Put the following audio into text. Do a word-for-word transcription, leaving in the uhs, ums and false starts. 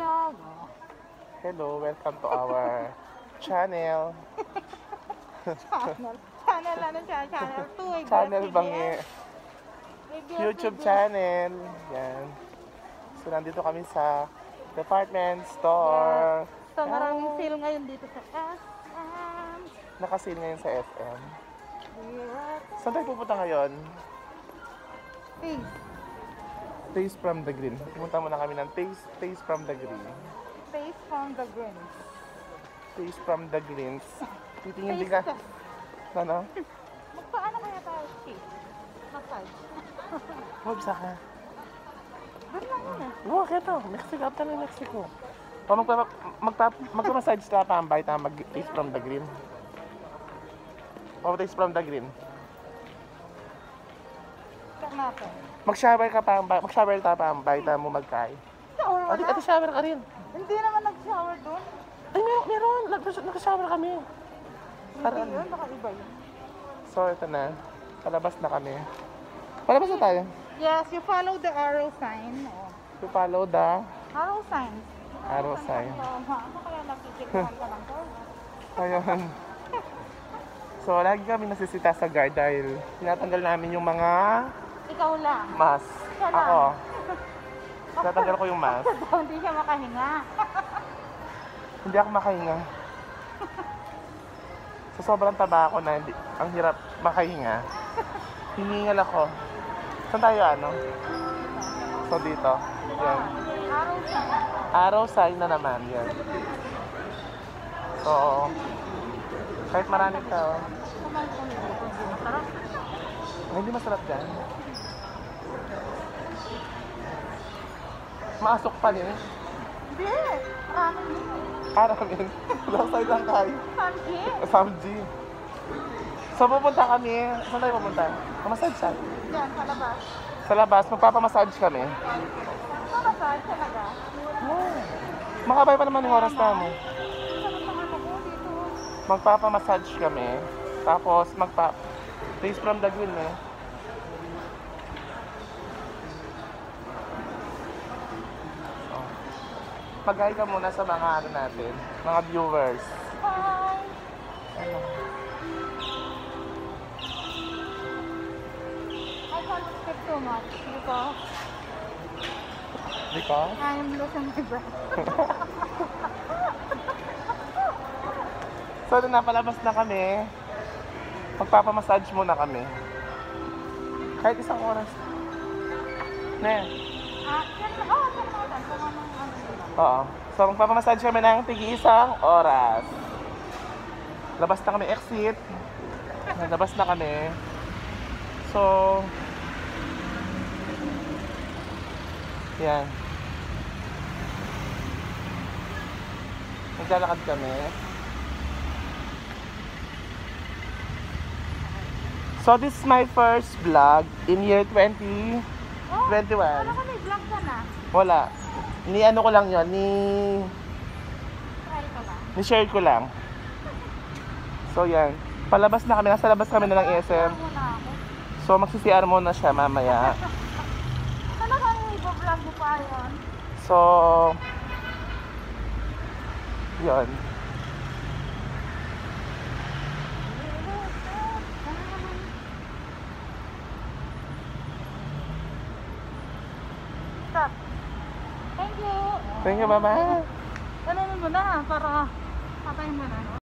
channel. Hello, welcome to our channel. Channel. Channel ano siya? Channel two. eh, Channel B S, Bangi. B S, YouTube B S. channel. Yan. So, nandito kami sa department store. So, maraming sale ngayon dito sa S M. Nakasil ngayon sa F M. Yes. Saan tayo pupunta ngayon? Peace. Taste from the Green. Pumunta muna kami ng Taste, Taste from the Green. Taste from the greens. Taste from the Greens. Titingin din ka. Taste test. Ano? Magpaano kaya tayo? Taste. Massage. Wabsa ka. Doon lang yun eh. Oo, kaya to. Mexico. After ng Mexico. O magpa, magpa, magpa-massage ka pa ang bite na mag-taste from the green. O taste from the green. Check natin. Mag-shower ka pa ang bite. Mag-shower ka pa ang bite mo magkain. Shower Ate, wala. ate, shower ka rin. Hindi naman nag-shower doon. Ay, mer meron. Nag- Nag-shower kami. Parang- Hindi yun, baka iba yun. So, ito na. Palabas na kami. Palabas na tayo. Yes, you follow the arrow sign. Oh. To follow the Arrow sign. arrow sign. Tama. Ano kaya nakikikuhan ka lang ko? Ayun. So, lagi kami nasisita sa guard dahil tinatanggal namin yung mga Ikaw lang. mask. Siya lang. Ako. Tinatanggal ko yung mask. Daw hindi siya makahinga. Hindi ako makahinga. Sa sobrang taba ako na hindi, ang hirap makahinga. Hiningal ako. Saan tayo ano? So dito. Yan. Arrow sign. Arrow sign na naman. Yan. So, kahit marami tao. Kumain kami dito. Hindi masarap. Ay, hindi masarap dyan. Maasok pa din. Hindi. Marami dito. Haramin. Long side lang tayo. Samji. Samji. So pupunta kami. Saan tayo pupunta? Massage siya. Diyan, sa labas. Sa labas, magpapamassage kami. Mamasal talaga. Oh. Makabay pa naman yung oras na mo. Sarap naman ako dito. Magpapamassage kami. Tapos magpa... Taste from the green eh. Oh. Mag-hi ka muna sa mga ano natin, mga viewers. Hi. Ano? I can't speak too much because Because? I am losing my breath. So, nung napalabas na kami, magpapamassage muna kami. Kahit isang oras. Ne? Ah, yan na. Oh, yan na. Kung anong ano nila. Oo. So, magpapamassage kami ng tigi-isang oras. Labas na kami, exit. Labas na kami. So, yan. Naglalakad kami. So, this is my first vlog in year twenty twenty-one. Ano ka may vlog ka na? Wala. Ni ano ko lang yon, ni Try ko lang. ni share ko lang. So yan, palabas na kami, nasa labas kami na ng S M. Muna ako. So magsi-C R muna siya mamaya. Ano kang i-vlog mo pa yun? So yon. Stop. Thank you. Thank you, bye-bye. Ano mo na para patayin mo na.